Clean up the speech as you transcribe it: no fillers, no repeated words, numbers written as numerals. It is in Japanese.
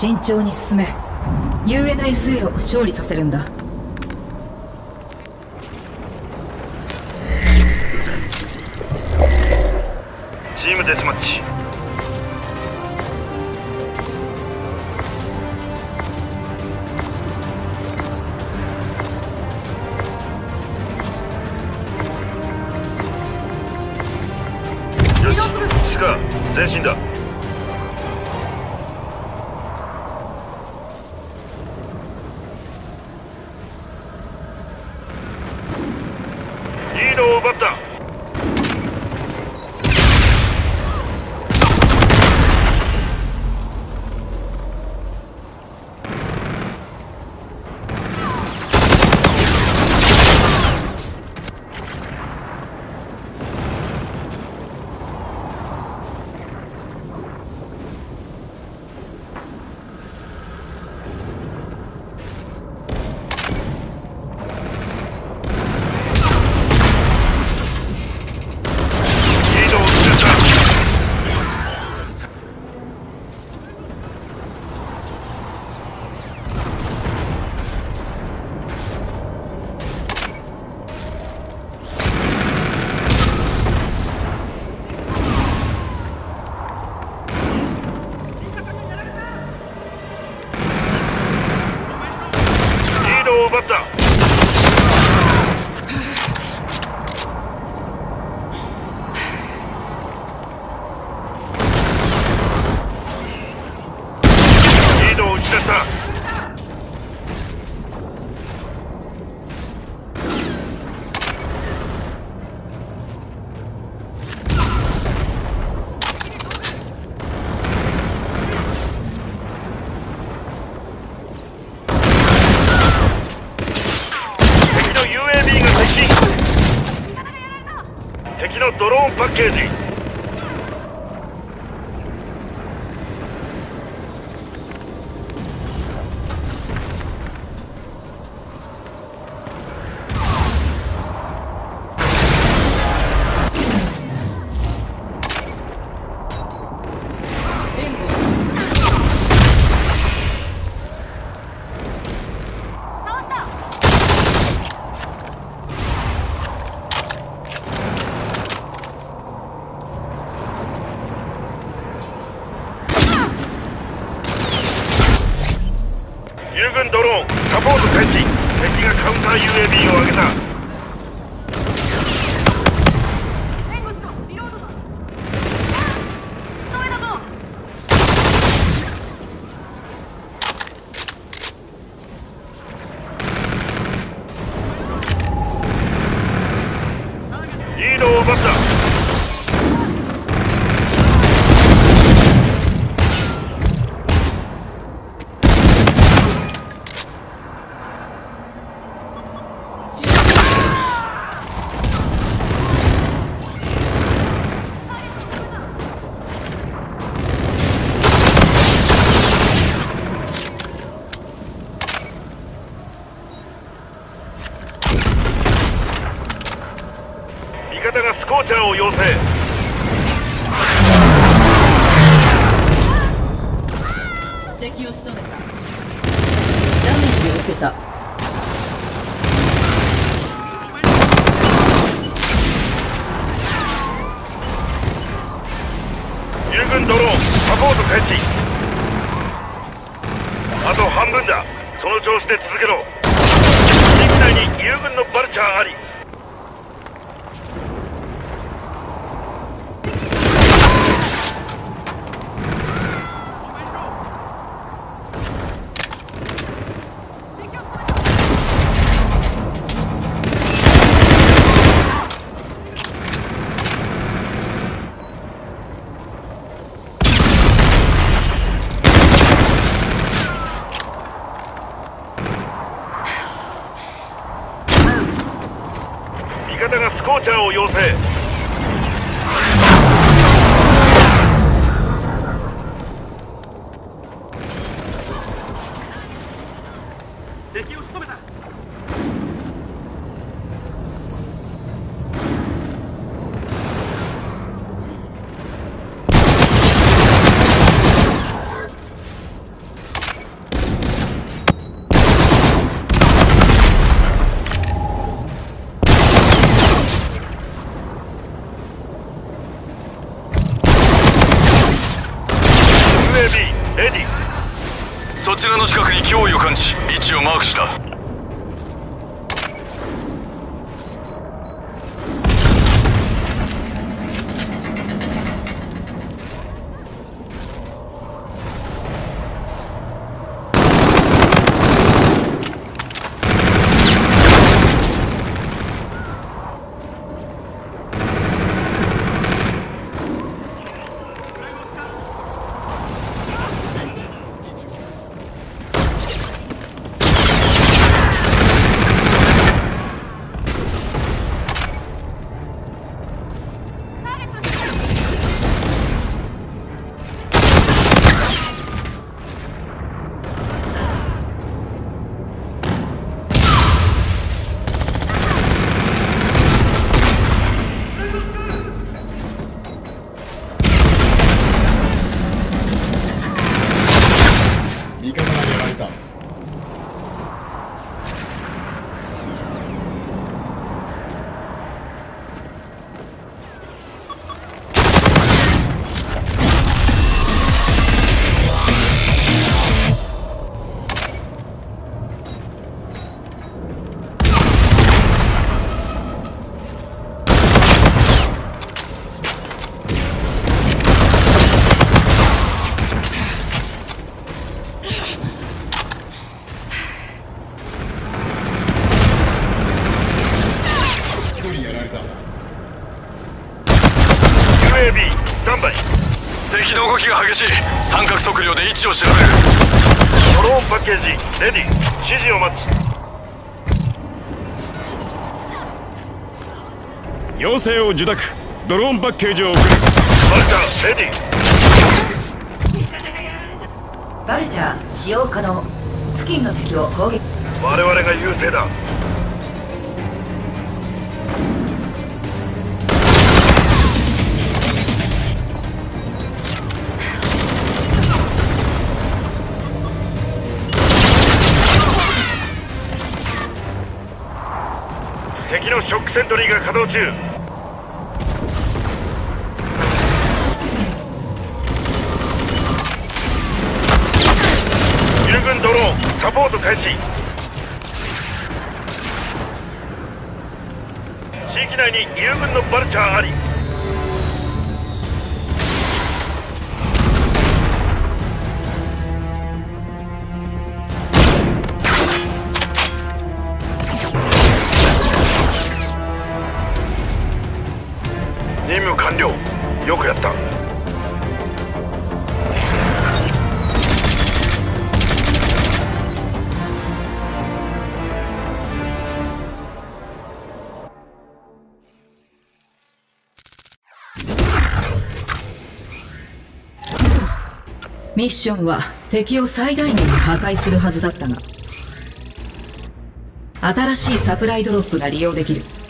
慎重に進め。 UNSA を勝利させるんだ。 チームデスマッチ。よし、スカー前進だ。リードを奪った。奪った。リードを失った。敵のドローンパッケージ。友軍ドローンサポート開始。敵がカウンター UAV を上げた。リードを奪った。味方がスコーチャーを要請。 敵を仕留めた。ダメージを受けた。 友軍ドローンサポート開始。あと半分だ。その調子で続けろ。地域内に友軍のバルチャーあり。味方がスコーチャーを要請。敵を仕留めた。 知、位置をマークした。 UAB スタンバイ。 敵の動きが激しい。三角測量で位置を調べる。 ドローンパッケージレディ。指示を待つ。 要請を受諾。ドローンパッケージを送る。 バルチャーレディ。 バルチャー使用可能。付近の敵を攻撃。 我々が優勢だ。敵のショックセントリーが稼働中。友軍ドローンサポート開始。地域内に友軍のバルチャーあり。任務完了。よくやった。 ミッションは敵を最大限に破壊するはずだったが、新しいサプライドロップが利用できる。